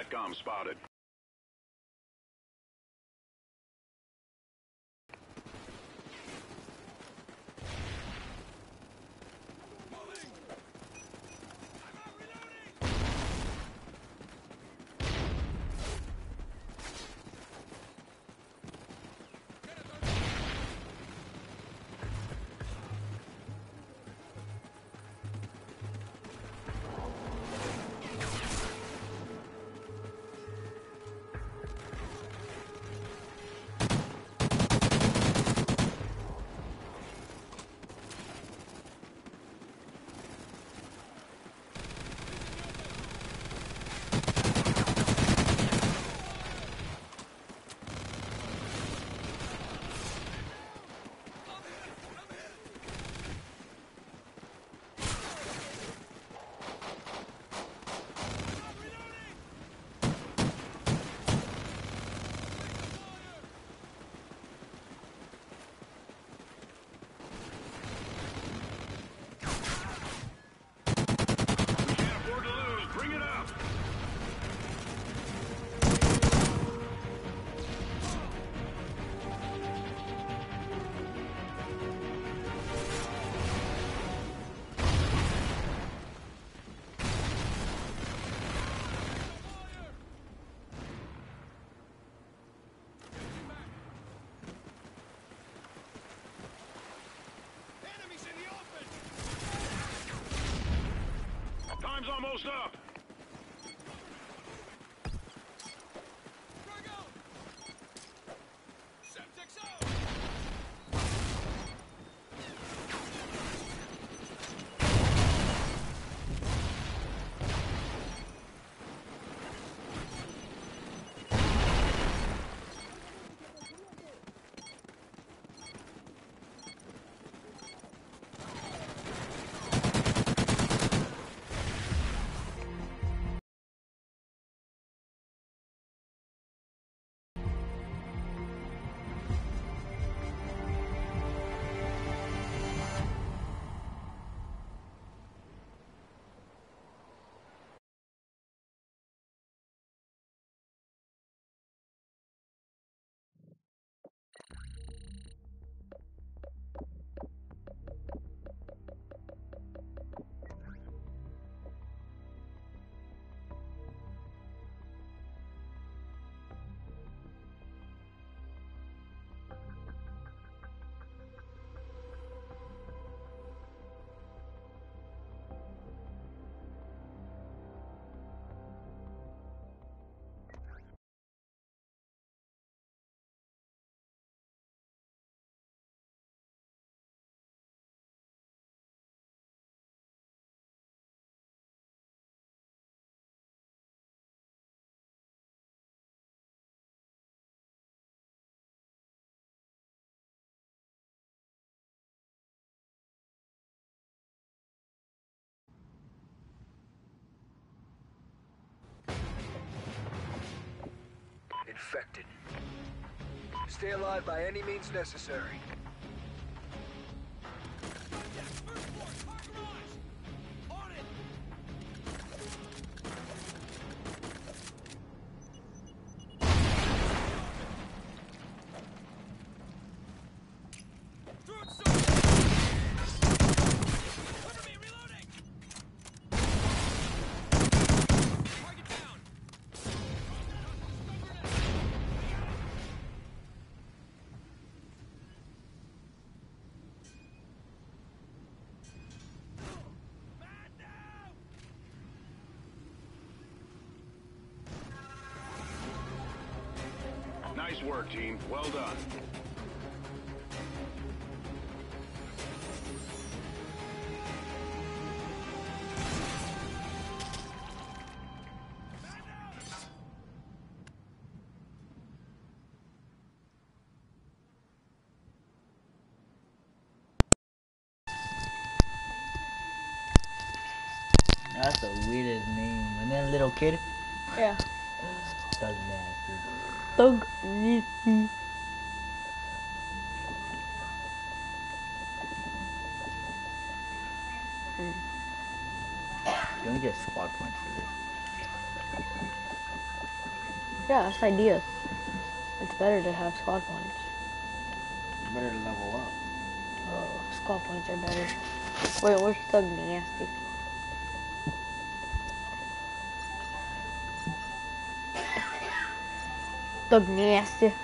SATCOM spotted. Time's almost up. Infected. Stay alive by any means necessary. Nice work, team. Well done. That's the weirdest name. And then little kid. Yeah. Thug nasty. Thug nasty. You only get squad points for this. Yeah, that's the idea. It's better to have squad points. Better to level up. Oh, squad points are better. Wait, where's Thug Nasty? Thug Nasty.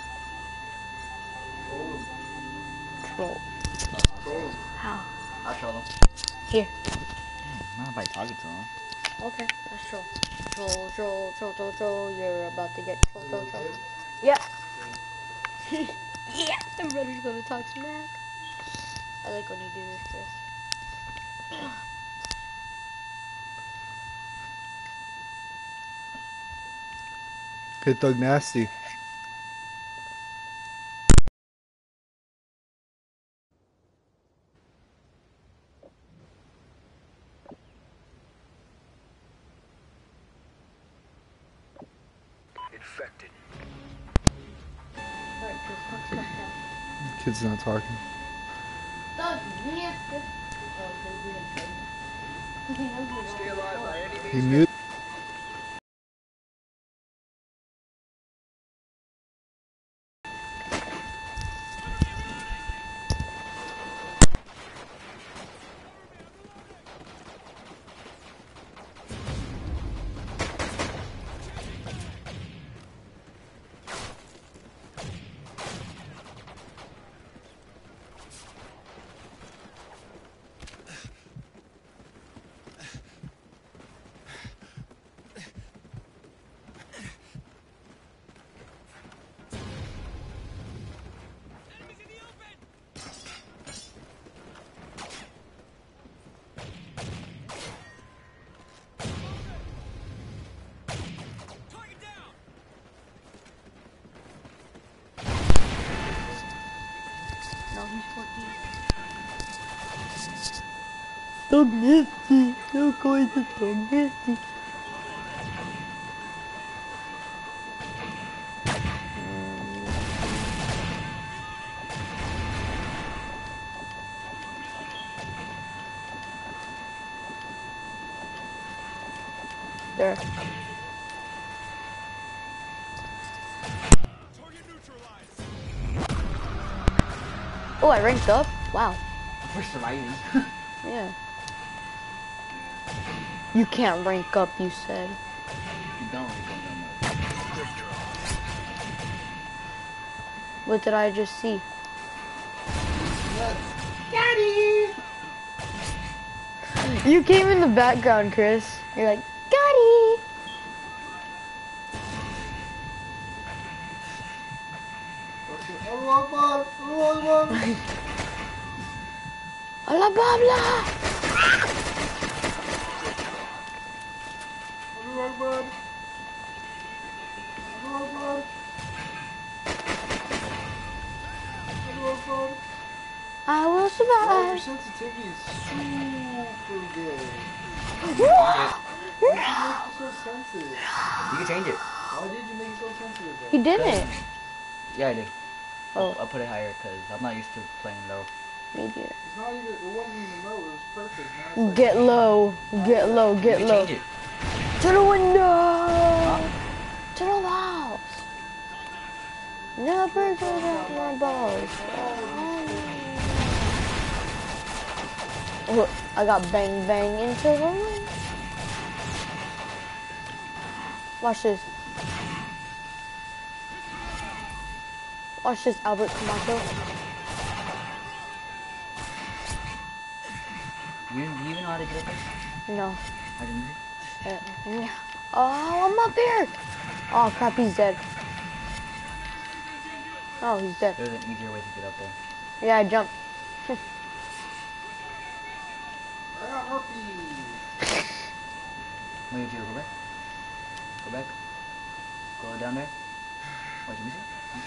Troll. How? I'll show them. Here. Not by talking to them. Okay, that's troll. Troll. You're about to get troll. Yeah. Yeah, the brother's gonna talk smack. I like when you do this, Chris. Hey, Thug Nasty. Infected. Alright, Chris, talk smack now. Kid's not talking. Thug Nasty. Oh, they didn't. Stay alive by any He means mute. No, he's 14. Thug Nasty. They're going to Thug Nasty. There. Oh, I ranked up? Wow. We're surviving. Yeah. You can't rank up, you said. You don't really go no more. What did I just see? You came in the background, Chris. You're like, Gotti! Alabama! I will Your survive. sensitivity is super good. What? Why did you make it so sensitive? You can change it. Why did you make it so sensitive though? He didn't. Yeah, I did. Oh, I'll put it higher because I'm not used to playing low. me too. It's not even, it wasn't even low, it was perfect. Now it's like, Get low. Get low. You Get can low. change it. To the window. To the walls. Never give up my balls. Oh, I got bang bang into the ring. Watch this. Watch this, Albert Camacho. You even know how to get up there? No. How do you use it? Yeah. Oh, I'm up here. Oh crap, he's dead. Oh, he's dead. There's an easier way to get up there. Yeah, I jumped. I got herpes. What do you do? Go back. Go back. Go down there. Watch me see.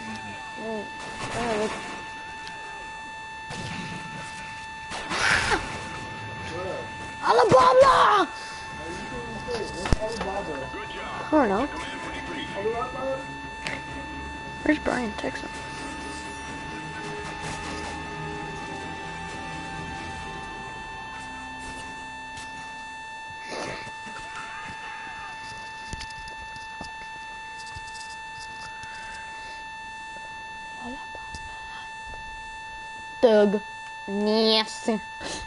Alabama! Alibaba. Good job. I don't know. Command for debrief. Alibaba? Where's Brian? Text him. thug. Nasty.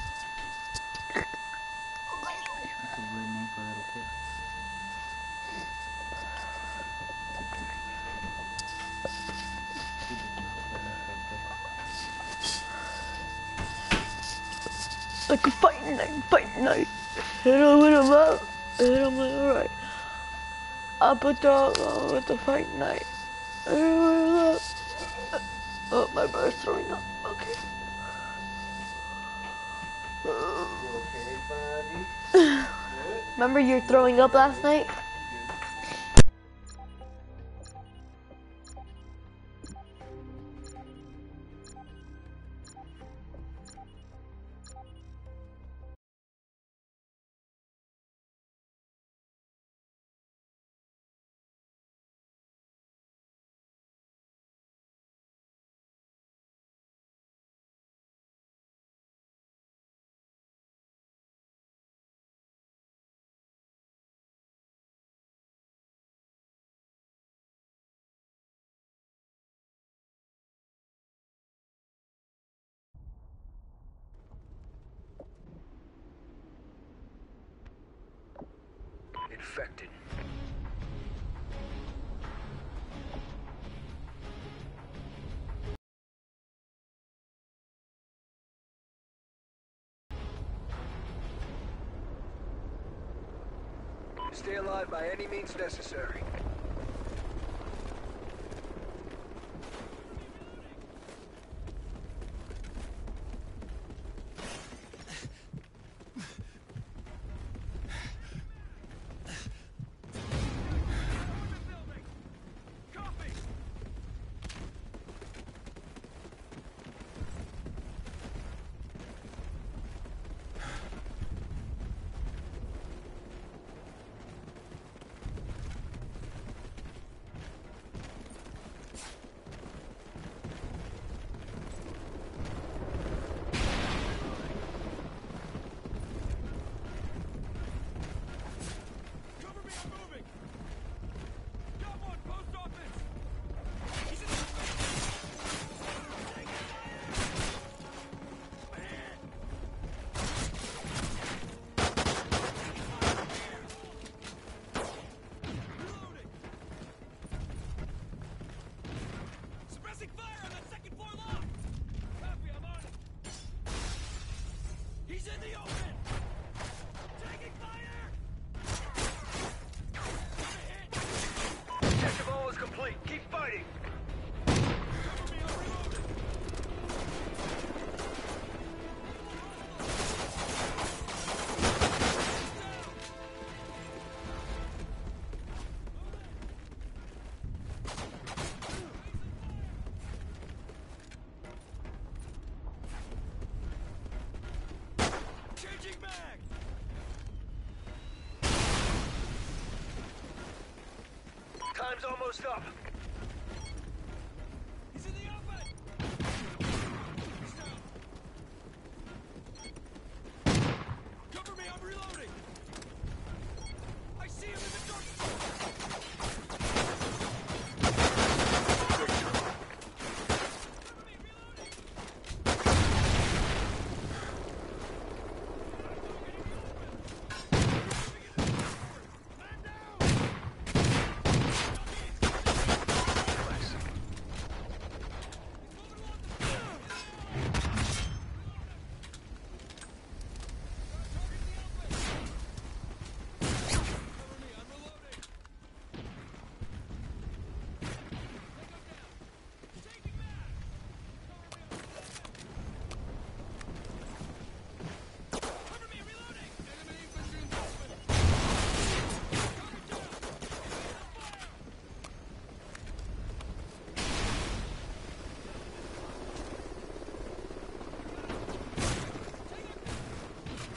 That's a weird name for a little kid. Like a fight night. Hit him with a mouth. Hit him with a right. Up a dog with the fight night. Oh, my brother's throwing up. Okay. You okay, buddy? Remember you were throwing up last night? Infected. Stay alive by any means necessary. Time's almost up.